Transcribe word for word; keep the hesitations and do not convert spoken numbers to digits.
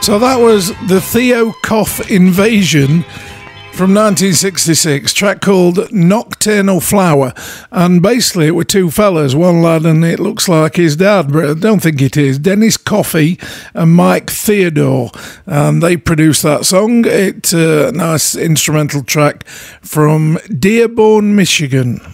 So that was the Theo-Coff Invasion from nineteen sixty-six, track called Nocturnal Flower. And basically it were two fellas, one lad and it looks like his dad, but I don't think it is, Dennis Coffey and Mike Theodore. And they produced that song. It's a nice instrumental track from Dearborn, Michigan.